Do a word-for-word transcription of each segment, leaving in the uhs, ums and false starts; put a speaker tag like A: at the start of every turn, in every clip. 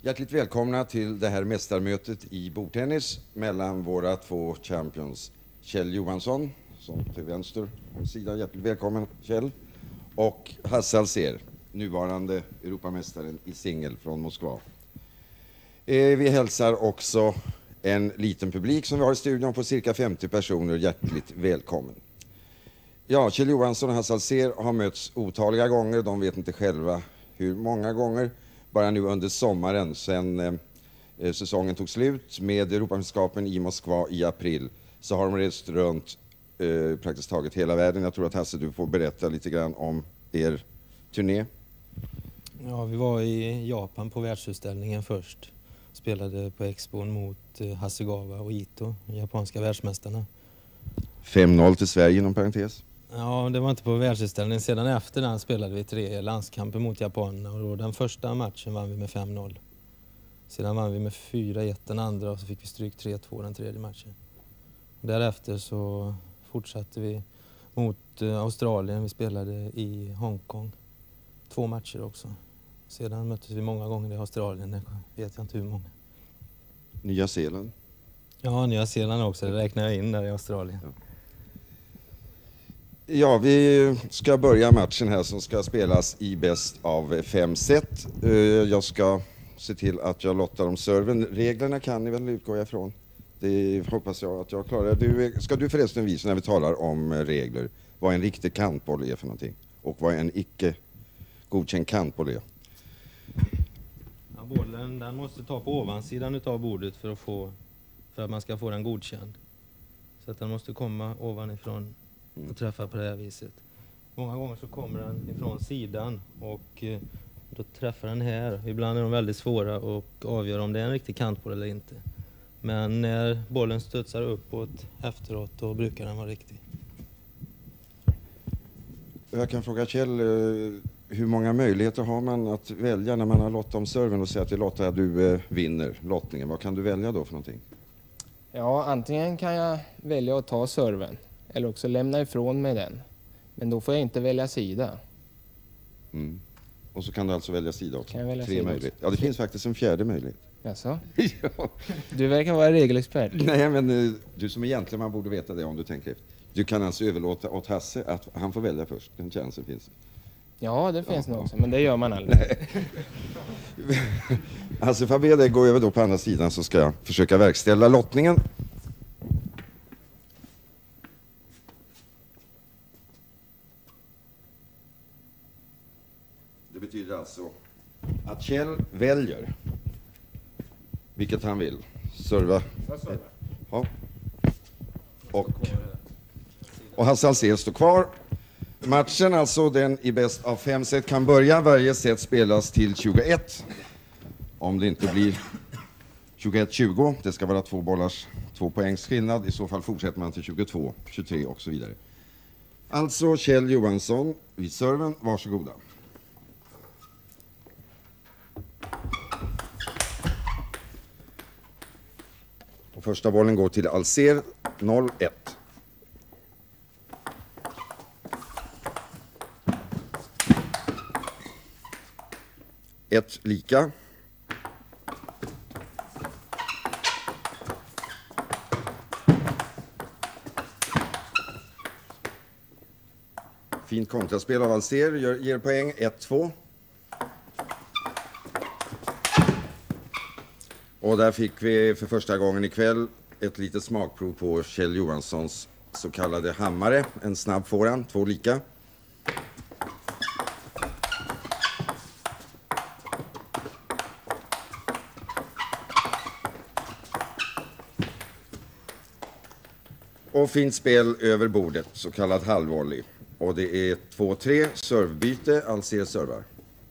A: Hjärtligt välkomna till det här mästarmötet i bordtennis mellan våra två champions. Kjell Johansson, som till vänster om sidan, hjärtligt välkommen Kjell. Och Alsér, nuvarande Europamästaren i singel från Moskva. Eh, vi hälsar också en liten publik som vi har i studion på cirka femtio personer, hjärtligt välkommen. Ja, Kjell Johansson och Alsér har mötts otaliga gånger, de vet inte själva hur många gånger. Bara nu under sommaren, sen eh, säsongen tog slut med Europamästerskapen i Moskva i april, så har de rest runt eh, praktiskt taget hela världen. Jag tror att Hasse, du får berätta lite grann om er turné.
B: Ja, vi var i Japan på världsutställningen först. Spelade på Expon mot eh, Hasegawa och Ito, japanska världsmästarna.
A: fem noll till Sverige inom parentes.
B: Ja, det var inte på världsutställningen. Sedan efter den spelade vi tre landskamper mot japanerna. Och då den första matchen vann vi med fem noll. Sedan vann vi med fyra ett den andra och så fick vi stryk tre två den tredje matchen. Därefter så fortsatte vi mot eh, Australien. Vi spelade i Hongkong. Två matcher också. Sedan möttes vi många gånger i Australien. Jag vet jag inte hur många.
A: Nya Zeeland.
B: Ja, Nya Zeeland också. Det räknar jag in där i Australien.
A: Ja. Ja, vi ska börja matchen här som ska spelas i bäst av fem set. Jag ska se till att jag lottar om serven. Reglerna kan ni väl utgå ifrån. Det hoppas jag att jag klarar. Du, ska du förresten visa när vi talar om regler vad en riktig kantboll är för någonting och vad en icke godkänd kantboll är?
B: Ja, bollen den måste ta på ovansidan utav bordet för att, få, för att man ska få den godkänd. Så att den måste komma ovanifrån och träffa på det här viset. Många gånger så kommer den ifrån sidan och eh, då träffar den här. Ibland är de väldigt svåra att avgöra om det är en riktig kantboll eller inte. Men när bollen studsar uppåt efteråt då brukar den vara riktig.
A: Jag kan fråga Kjell, hur många möjligheter har man att välja när man har lottat om serven och säger att det lottar att du vinner lottningen? Vad kan du välja då för någonting?
C: Ja, antingen kan jag välja att ta serven eller också lämna ifrån mig den. Men då får jag inte välja sida.
A: Mm. Och så kan du alltså välja sida också?
C: Kan jag välja
A: Tre
C: sida
A: möjligheter.
C: också?
A: Ja, det finns faktiskt en fjärde möjlighet.
C: Jaså?
A: Ja.
C: Du verkar vara regelexpert.
A: Nej, men du som egentligen man borde veta det om du tänker efter. Du kan alltså överlåta åt Hasse att han får välja först. Den chansen finns.
C: Ja, det finns
A: ja,
C: nog
A: ja.
C: också, men det gör man aldrig.
A: Hasse, får jag be dig gå över då på andra sidan så ska jag försöka verkställa lottningen. Det betyder alltså att Kjell väljer vilket han vill. Serva. Ja. Och, och Hasse Alsér står kvar. Matchen, alltså den i bäst av fem set, kan börja. Varje set spelas till tjugoett. Om det inte blir tjugoett tjugo, det ska vara två bollars, två poängs skillnad. I så fall fortsätter man till tjugotvå, tjugotre och så vidare. Alltså Kjell Johansson vid serven, varsågoda. Och första bollen går till Alsér, noll ett. Ett lika. Fint kontraspel av Alsér, ger, ger poäng ett två. Och där fick vi för första gången ikväll ett litet smakprov på Kjell Johanssons så kallade hammare. En snabb forehand, två lika. Och fint spel över bordet, så kallad halvvolley. Och det är två tre, servebyte, Alsér servar.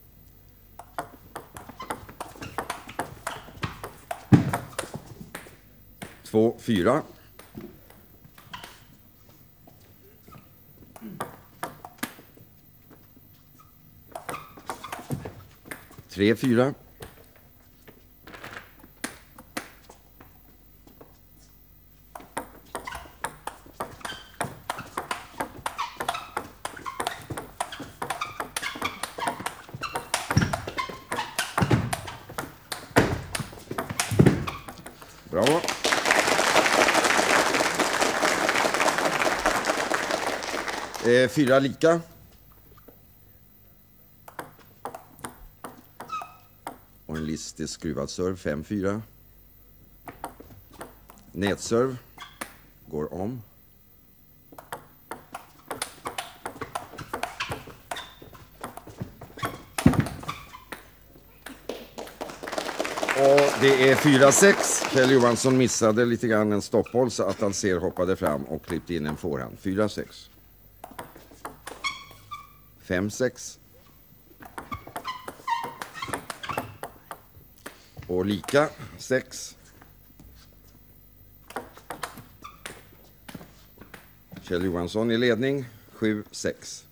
A: två fyra. tre fyra. Det är fyra lika. Och en listig skruvad serv, fem fyra. Nätserv går om. Och det är fyra sex. Kjell Johansson missade lite grann en stoppboll så att Alsér hoppade fram och klippte in en forehand. fyra sex. fem sex. Och lika sex. Kjell Johansson i ledning, sju sex.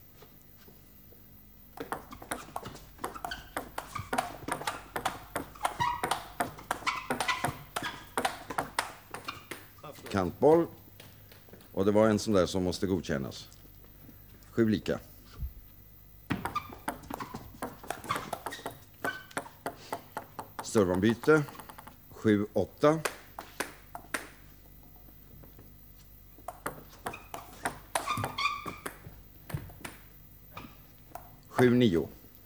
A: Kantboll. Och det var en sån där som måste godkännas. Sju lika. Servombyte. sju åtta. sju nio.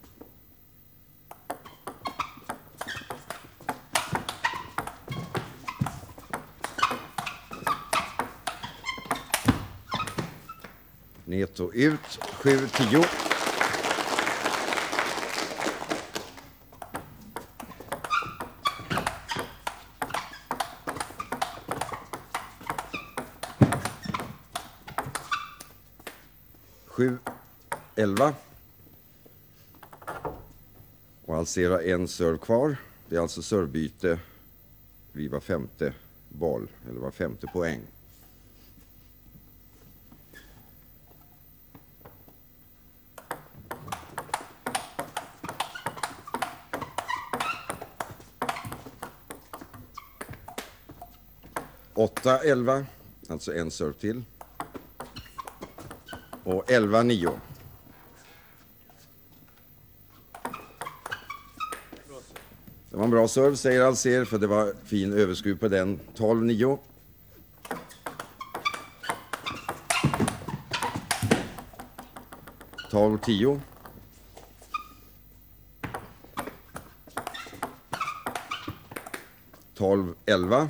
A: Net och ut. sju tio. sju elva. Och Alsér har en serv kvar. Det är alltså servbyte vid var femte boll, eller var femte poäng. åtta elva, alltså en serv till. Och elva nio. Det var en bra serv, säger Alsér, för det var fin överskruv på den. tolv nio. tolv tio. tolv elva.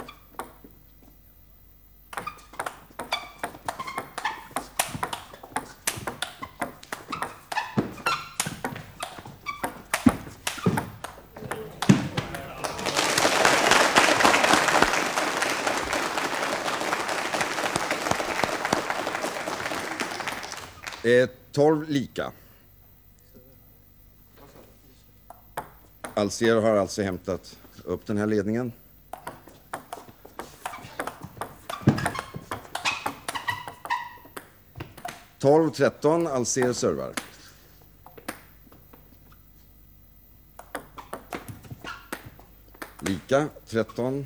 A: Eh, tolv lika. Alsér har alltså hämtat upp den här ledningen. tolv tretton, Alsér servar. Lika, tretton.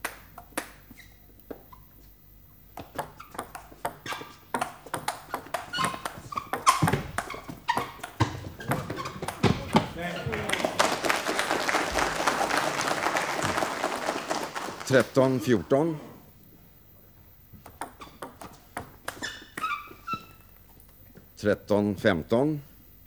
A: tretton fjorton. tretton femton.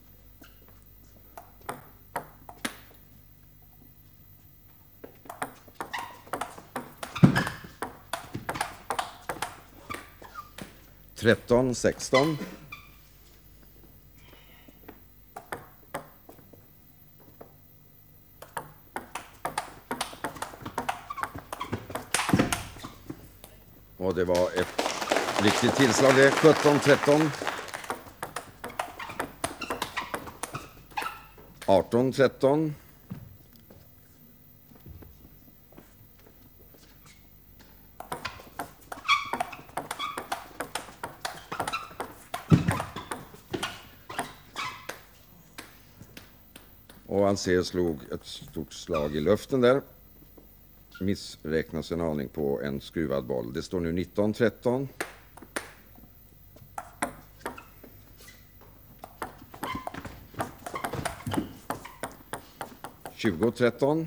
A: tretton sexton. Och det var ett riktigt tillslag det. sjutton tretton. arton tretton. Och Alsér slog ett stort slag i luften där. Missräknas en aning på en skruvad boll. Det står nu nitton tretton. tjugo tretton.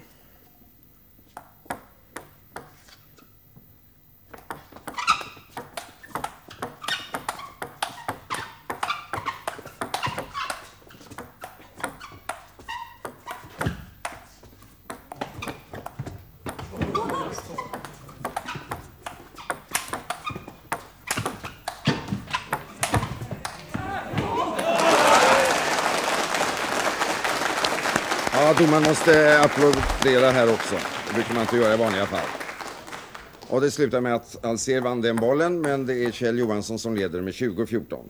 A: Ja, domaren måste applådera här också. Det brukar man inte göra i vanliga fall. Och det slutar med att Alsér vann den bollen, men det är Kjell Johansson som leder med tjugo fjorton.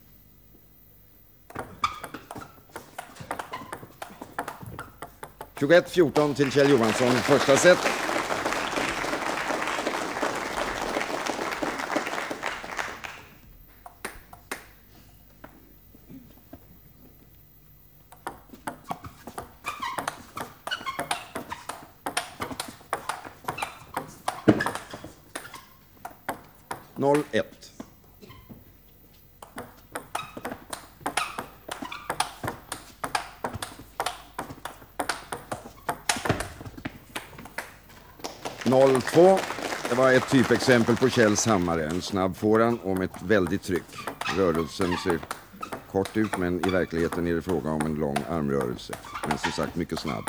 A: tjugoett fjorton till Kjell Johansson, första set. noll ett. noll två. Det var ett typexempel på Kjells hammare. En snabb forehand och med ett väldigt tryck. Rörelsen ser kort ut, men i verkligheten är det fråga om en lång armrörelse. Men som sagt mycket snabb.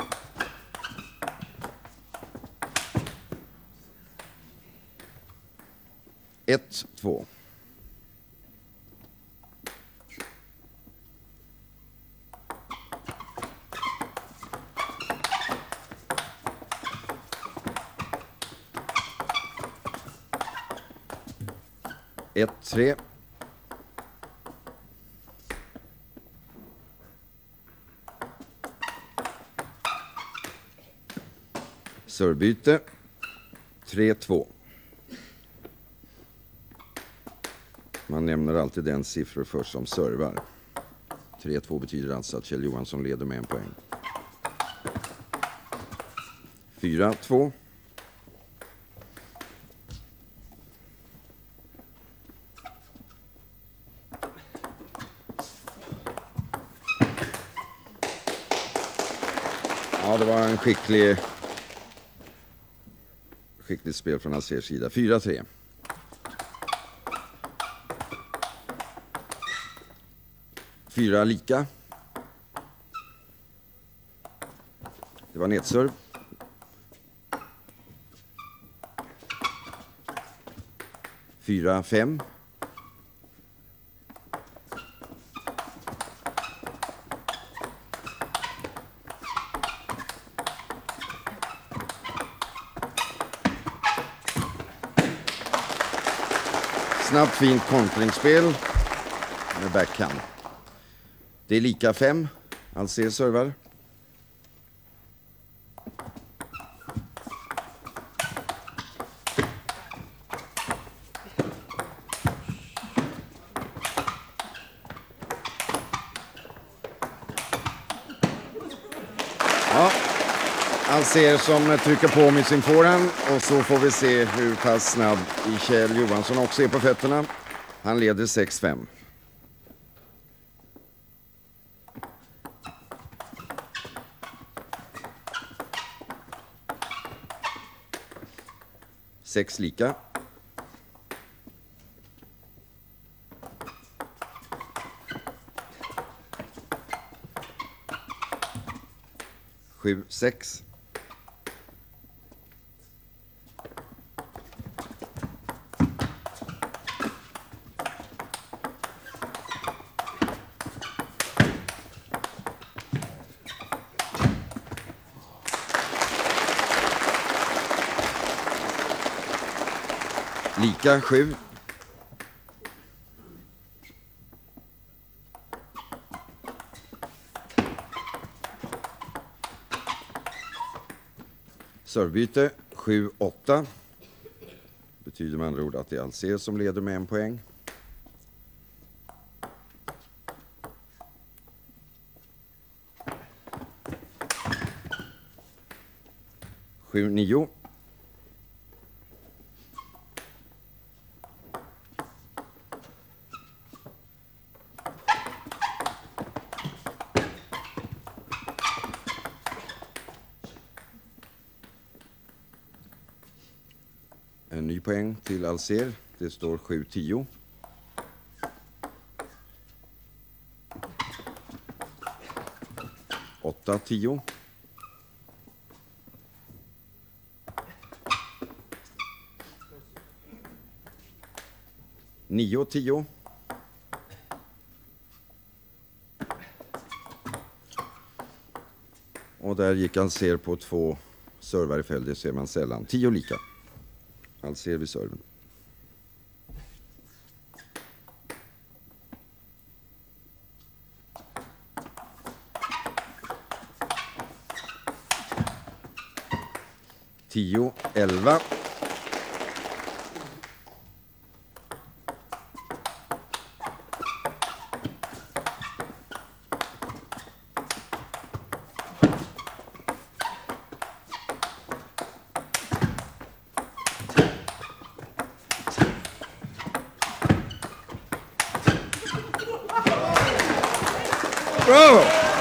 A: ett två. ett tre. Servbyte. tre två. Man nämner alltid den siffror först som servar. tre två betyder alltså att Kjell Johansson leder med en poäng. fyra två. Ja, det var en skicklig skickligt spel från Alsérs sida. fyra tre. Fyra lika. Det var nedserv. Fyra fem. Snabbt fint kontringsspel med backhand. Det är lika fem. Alsér servar. Ja, Alsér som trycker på med sin forehand, och så får vi se hur pass snabb Kjell Johansson också är på fötterna. Han leder sex fem. Sex lika. Sju sex. Lika sju. Servbyte sju åtta. Betyder med andra ord att det är Alsér som leder med en poäng. sju nio. En ny poäng till Alsér. Det står sju tio. åtta tio. nio tio. Och där gick Alsér på två servar i följd, det ser man sällan. Tio lika. Alsér vid serven. Tio, elva. Bravo!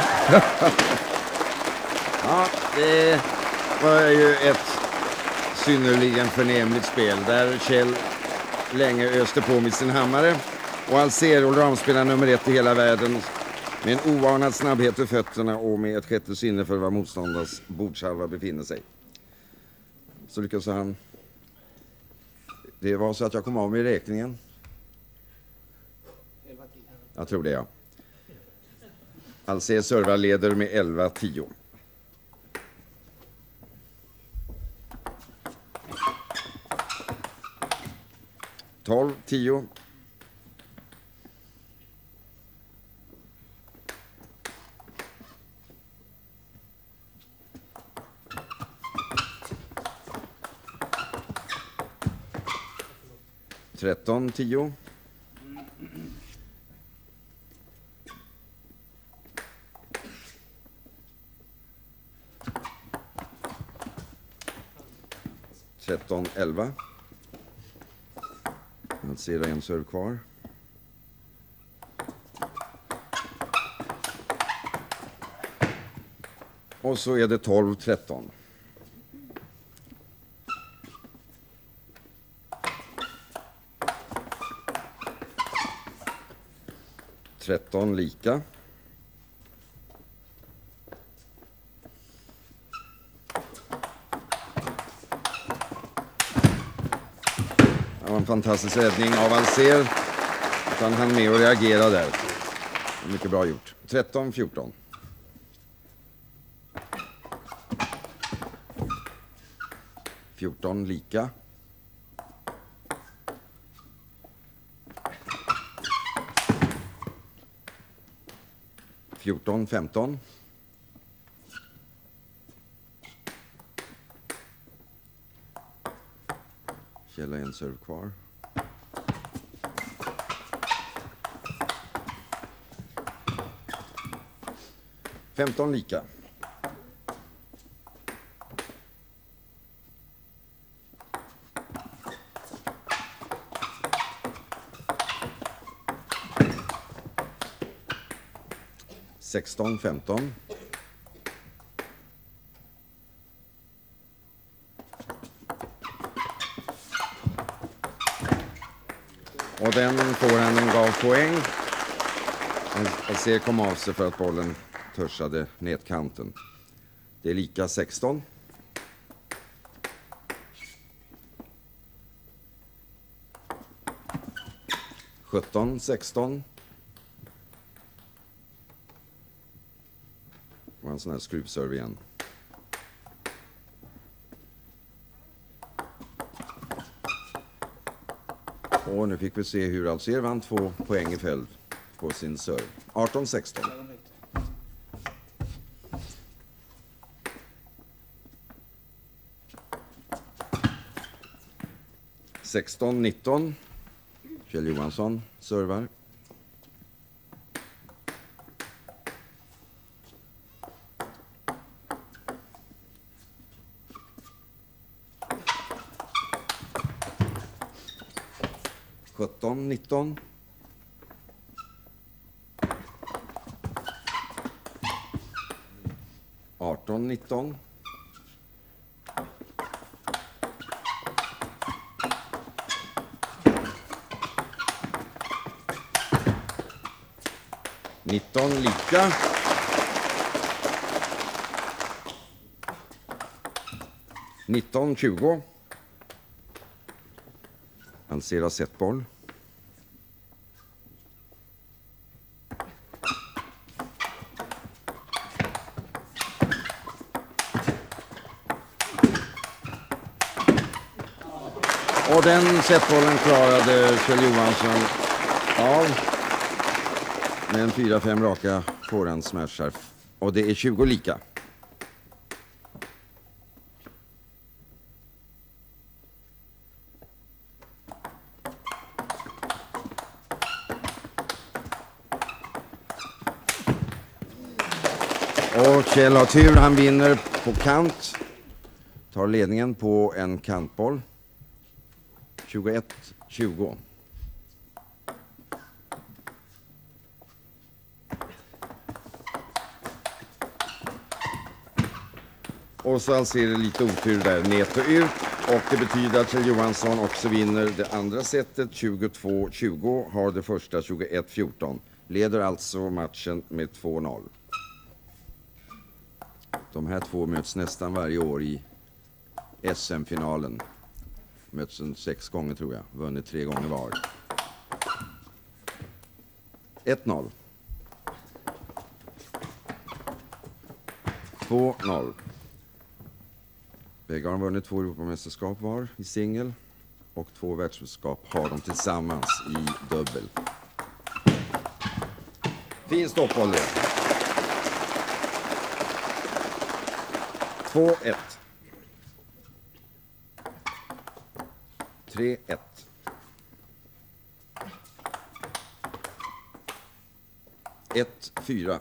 A: Ja, det var ju ett synnerligen förnämligt spel där Kjell länge öste på med sin hammare och Alsér, allroundspelare nummer ett i hela världen, med en oanad snabbhet i fötterna och med ett sjätte sinne för var motståndars bordshalva befinner sig. Så lyckas han. Det var så att jag kom av med räkningen. Jag tror det, ja. Alsér servar leder med elva tio. tolv tio. tretton tio. tretton elva. Man ser en serv kvar. Och så är det tolv tretton. tretton lika. Det var en fantastisk räddning av Alsér. Han hann med att reagera där. Mycket bra gjort. tretton fjorton. fjorton lika. fjorton femton. Kjell har en serv kvar. femton lika. sexton femton. Och den får han en gav poäng. Alsér kom av sig för att bollen törsade nätkanten. Det är lika sexton. sjutton sexton. Och en sån här skruvserv igen. Och nu fick vi se hur Alsér vann två poäng i följd på sin serv. arton sexton. sexton nitton. Kjell Johansson servar. sjutton nitton. arton nitton. nitton lika. nitton tjugo. Alsér har sett boll. den setbollen klarade Kjell Johansson av med en fyra fem raka forehandsmashar. Och det är tjugo lika. Och Kjell har tur, han vinner på kant. Tar ledningen på en kantboll. tjugoett tjugo. Och så Alsér det lite otur där, nät och ut. Och det betyder att Kjell Johansson också vinner det andra setet, tjugotvå tjugo. Har det första tjugoett fjorton. Leder alltså matchen med två noll. De här två möts nästan varje år i S M-finalen. Möts en sex gånger tror jag. Vunnit tre gånger var. ett noll. två noll. Bägge har vunnit två Europamästerskap var i singel. Och två världsmästerskap har de tillsammans i dubbel. Fin stoppboll det. två ett. tre ett. ett fyra.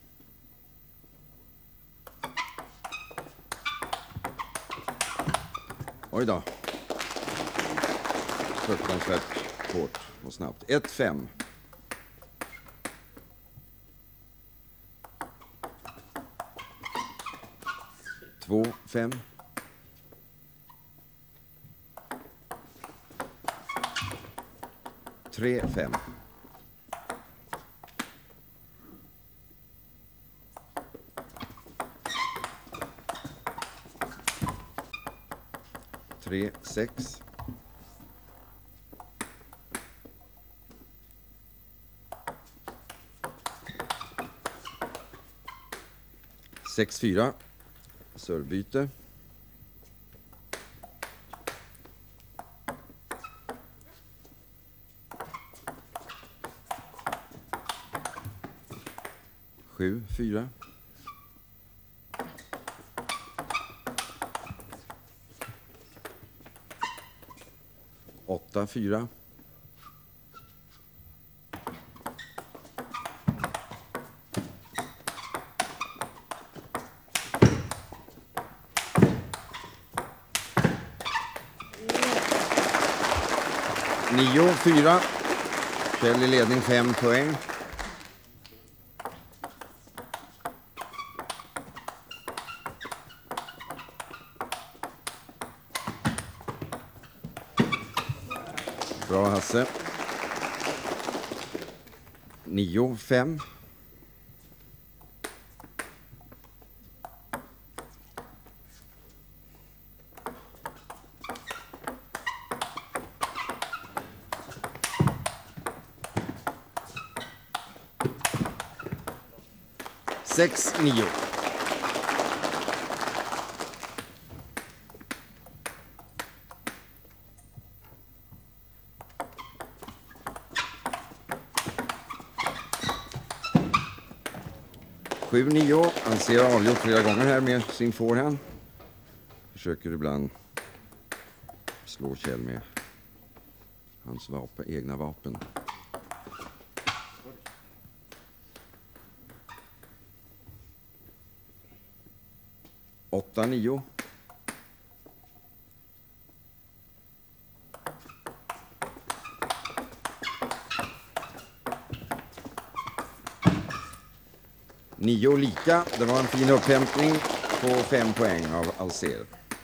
A: Oj då. Fruktansvärt hårt och snabbt. ett fem. två fem. tre fem. tre sex. sex fyra. Servbyte. sju fyra. åtta fyra. nio fyra. Kjell i ledning fem poäng. Bra Hasse. nio fem. sex nio. sju nio. Alsér avgjort flera gånger här med sin forehand. Försöker ibland slå Kjell med hans vapen, egna vapen. åtta nio. nio lika. Det var en fin upphämtning på fem poäng av Alsér.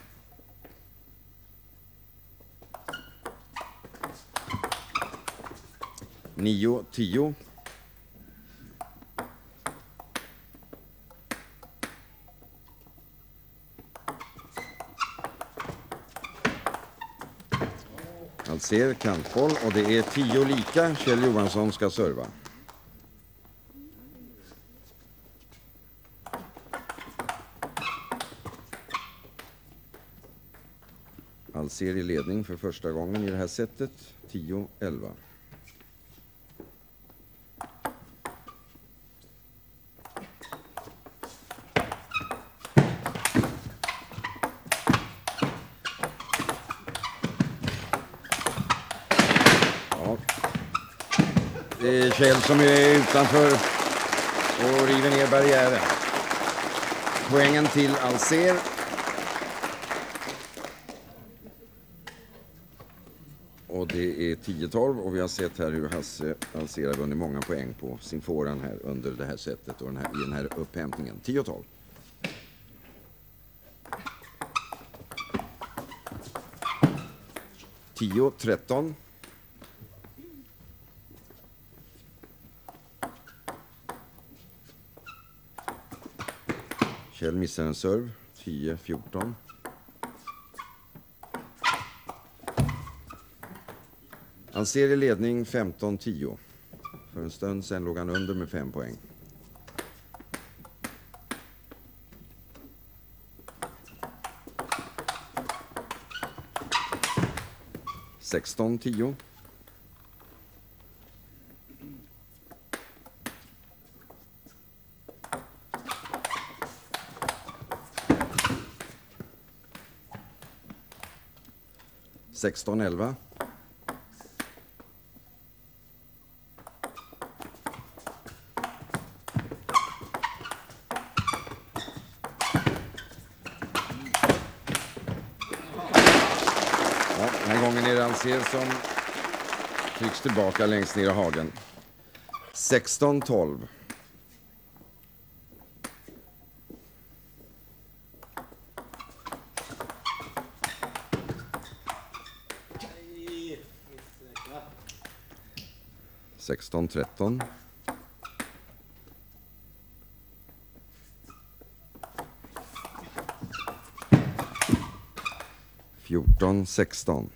A: nio tio. Alsér kantboll och det är tio lika. Kjell Johansson ska serva. Alsér i ledning för första gången i det här sättet. tio elva. Ja. Det är Kjell som är utanför och river ner barriären. Poängen till Alsér. Och det är tio tolv och vi har sett här hur Hasse Alsér har vunnit många poäng på sin forehand här under det här sättet och den här, i den här upphämtningen. tio tolv. tio tretton. Kjell missar en serve. tio fjorton. Alsér i ledning femton tio. För en stund sen låg han under med fem poäng. sexton tio. sexton elva. Ja, den här gången är det Alsér som trycks tillbaka längst ner i hagen. sexton tolv. sexton tretton. fjorton sexton.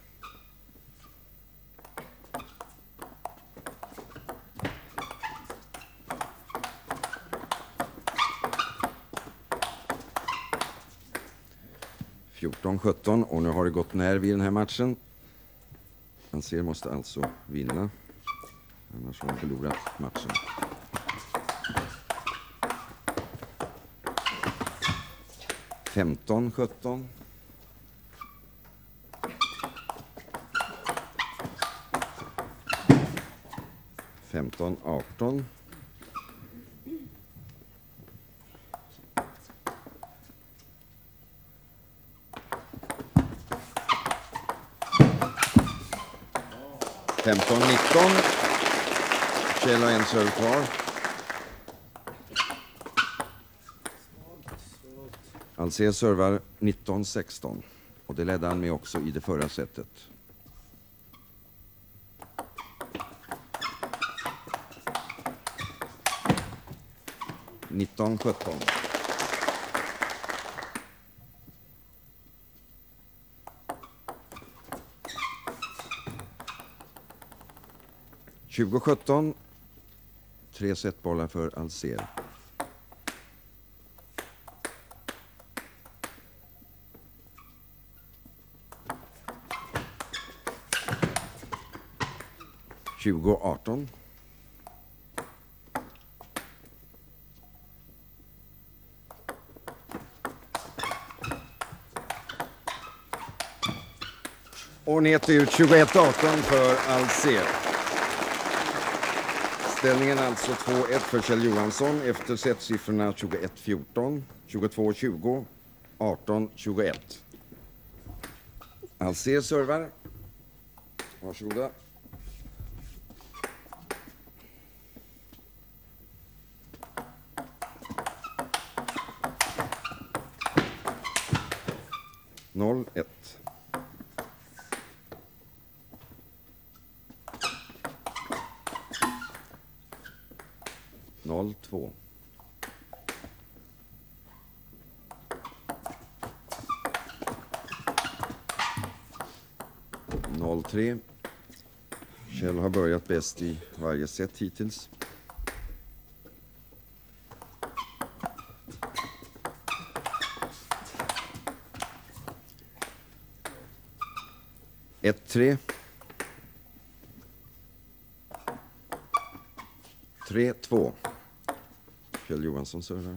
A: fjorton sjutton och nu har det gått nerv i den här matchen. Alsér måste alltså vinna. Annars har han förlorat matchen. femton sjutton. femton arton. femton nitton. Kjell har en serve kvar. Alsér servar nitton sexton. Och det ledde han med också i det förra sättet. nitton sjutton. tjugo sjutton. Tre setbollar för Alsér. tjugo arton. Och ner till tjugoett arton för Alsér. Ställningen alltså två ett för Kjell Johansson efter setsiffrorna tjugoett fjorton, tjugotvå tjugo, arton tjugoett. Alsér servar. Varsågoda. noll ett. noll två. noll tre. Kjell har börjat bäst i varje set hittills. ett tre. tre två. Kjell Johansson servar.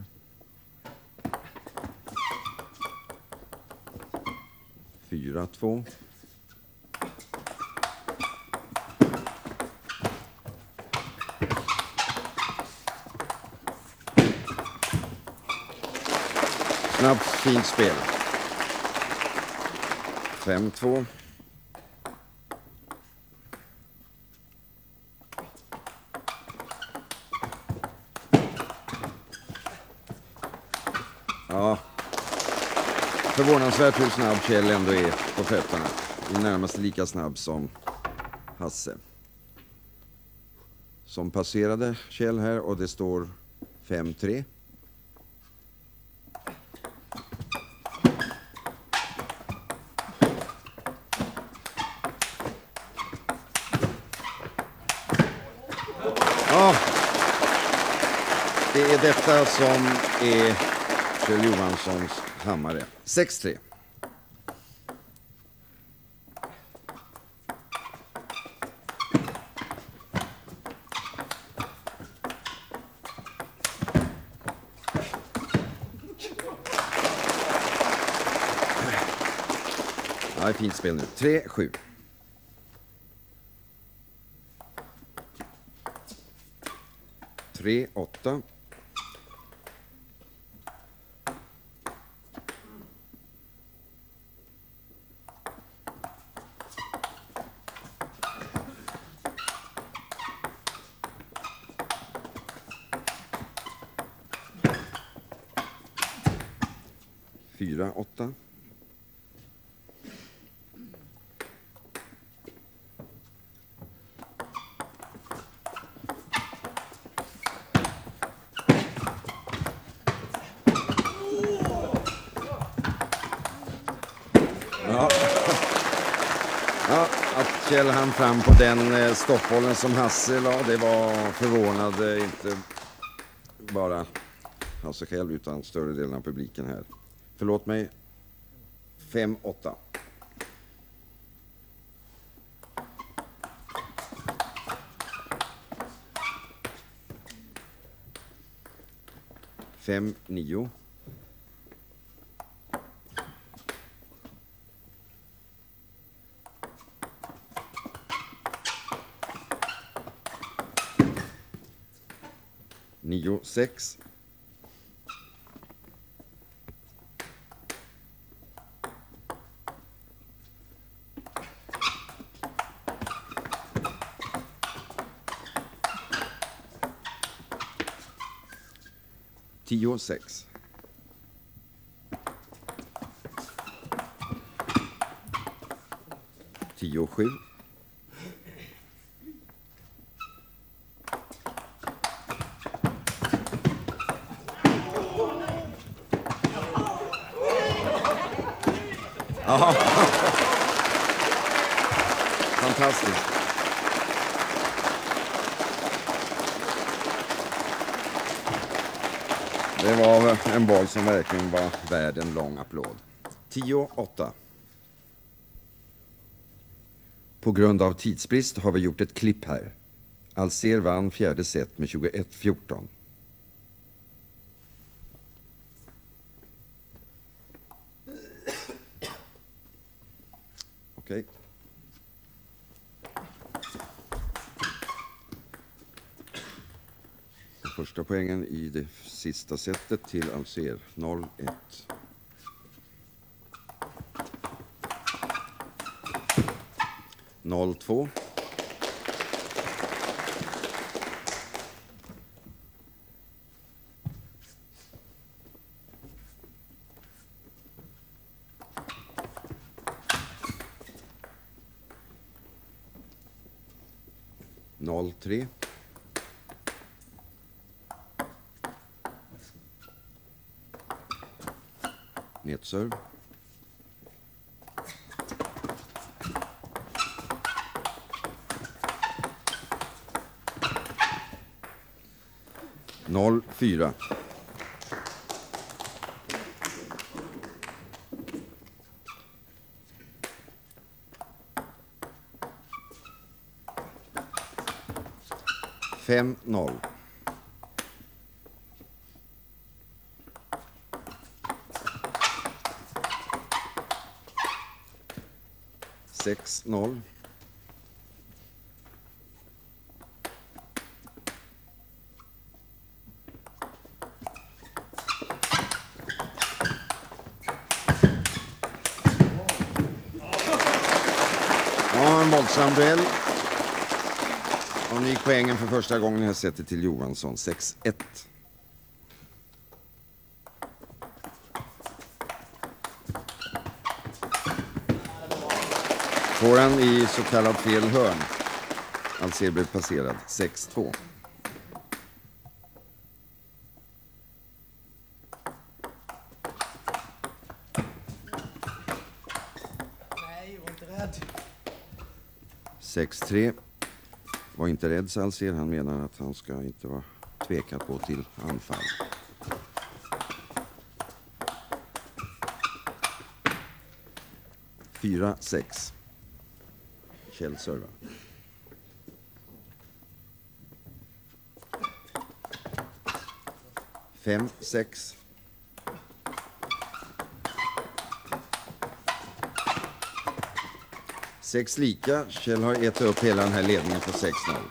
A: fyra två. Snabbt, fint spel. fem två. Ja, förvånansvärt hur snabb Kjell ändå är på fötterna. I närmast lika snabb som Hasse. Som passerade Kjell här och det står fem tre. Ja, det är detta som är Kjell Johanssons hammare. sex tre. Ja, fint spel nu. tre sju. tre åtta. fyra åtta. Ja. Ja, att Kjell hann fram på den stoppbollen som Hasse la, det var förvånande, inte bara Hasse själv utan större delen av publiken här. Förlåt mig. fem åtta. fem nio. nio sex. tio sex. tio sju. Ja. Fantastiskt. Det var en boll som verkligen var värd en lång applåd. tio åtta. På grund av tidsbrist har vi gjort ett klipp här. Alsér vann fjärde set med tjugoett fjorton. Okej. Första poängen i det sista setet till Alsér. noll ett. noll två. noll tre. Netserv. noll fyra. fem noll. sex noll. Ja, en våldsam duell. Och nu gick poängen för första gången i det här sättet till Johansson. sex ett. Får han i så kallad fel hörn. Alsér blev passerad. sex två.
D: Nej, var inte rädd.
A: sex tre. Var inte rädd, så Alsér. Han menar att han ska inte vara tvekad på till anfall. fyra sex. Kjell servar. fem sex. sex lika. Kjell har ätit upp hela den här ledningen på sex noll.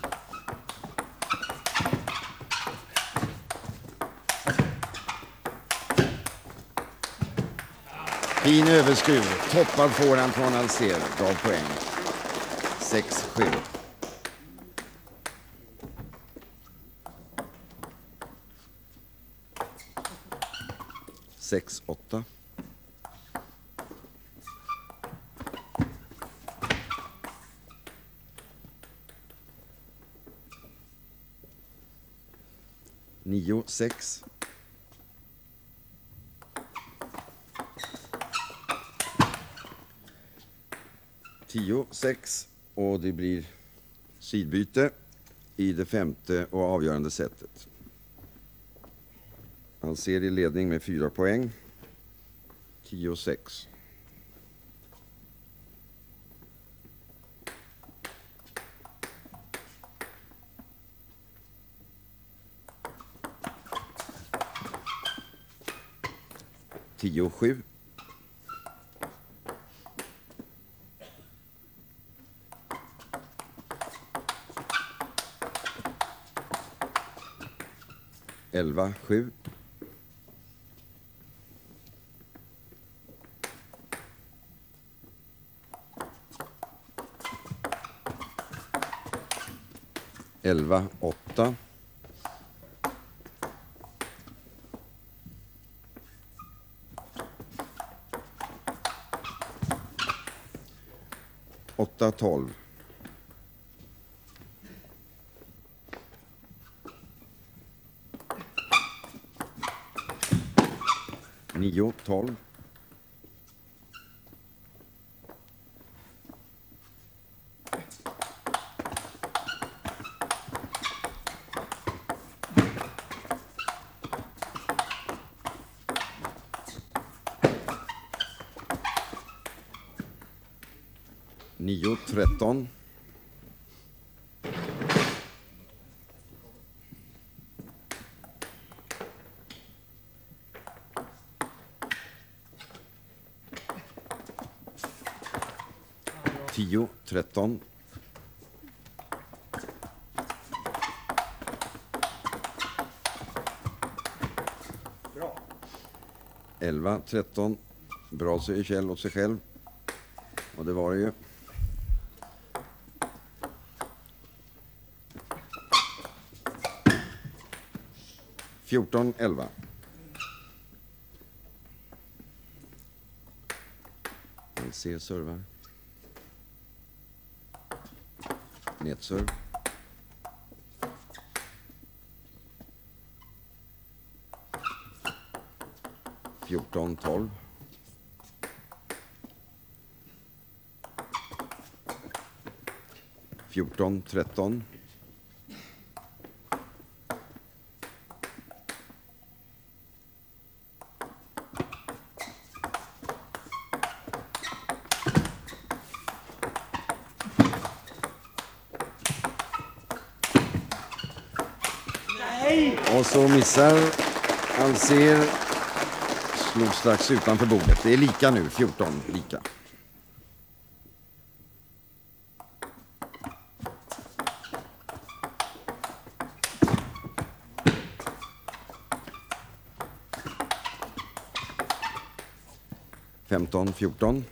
A: Fin överskruv. Toppad får han från Alsér. Bra poäng. sex sju. sex åtta. nio sex. tio sex. Och det blir sidbyte i det femte och avgörande sättet. Alsér i ledning med fyra poäng. tio sex. tio sju. elva sju. elva åtta. åtta tolv. nio tolv. nio tretton. tio tretton.
D: Bra.
A: elva tretton. Bra, säger Kjell åt sig själv. Och det var det ju. fjorton elva. Alsér servar. Netserv. fjorton tolv. fjorton tretton. Och så missar Alsér, slog strax utanför bordet. Det är lika nu, fjorton lika. femton fjorton.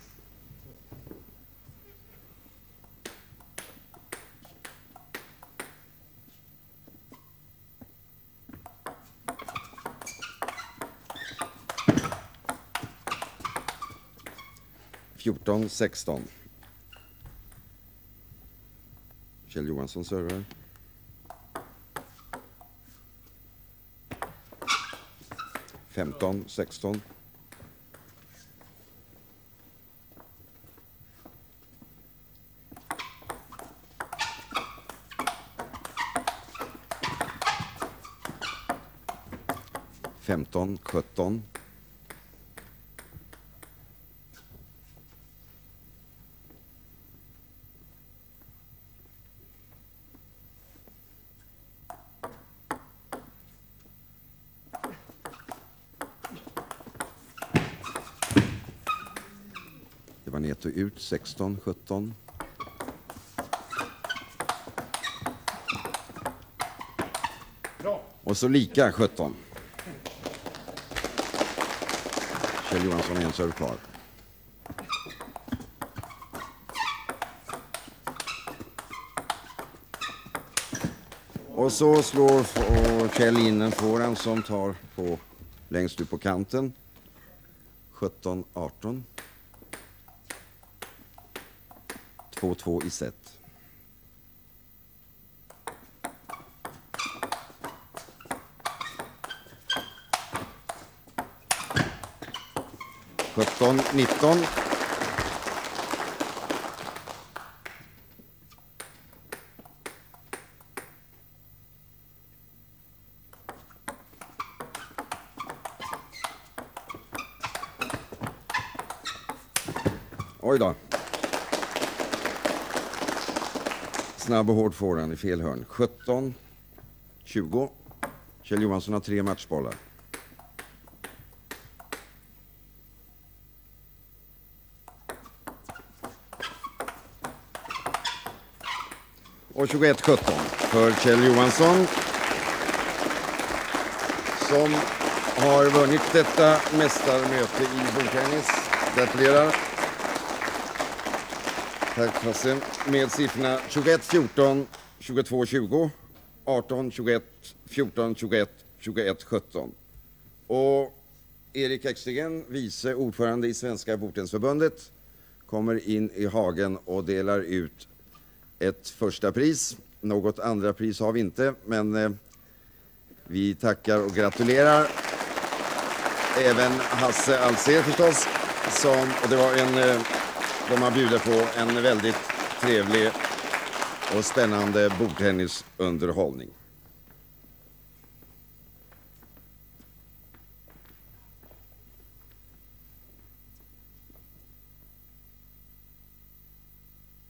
A: fjorton sexton. Kjell Johansson servar. femton sexton. femton sjutton. Det var ner och ut, sexton sjutton.
D: Bra.
A: Och så lika sjutton. Kjell Johansson är en serve kvar. Och så slår Kjell in en forehand som tar på längst ut på kanten. sjutton arton. två två i set. sjutton nitton. Oj då. Snabb och hård forehand i fel hörn. sjutton tjugo. Kjell Johansson har tre matchbollar. Och tjugoett sjutton för Kjell Johansson som har vunnit detta mästarmöte i bordtennis. Gratulerar. Tack Hasse. Med siffrorna tjugoett fjorton, tjugotvå tjugo, arton tjugoett, fjorton tjugoett, tjugoett sjutton. Och Erik Ekstegen, vice ordförande i Svenska bordtennisförbundet, kommer in i hagen och delar ut ett första pris. Något andra pris har vi inte, men eh, vi tackar och gratulerar även Hasse Alsér förstås, som, och det var en, eh, de har bjudit på en väldigt trevlig och spännande bordtennisunderhållning.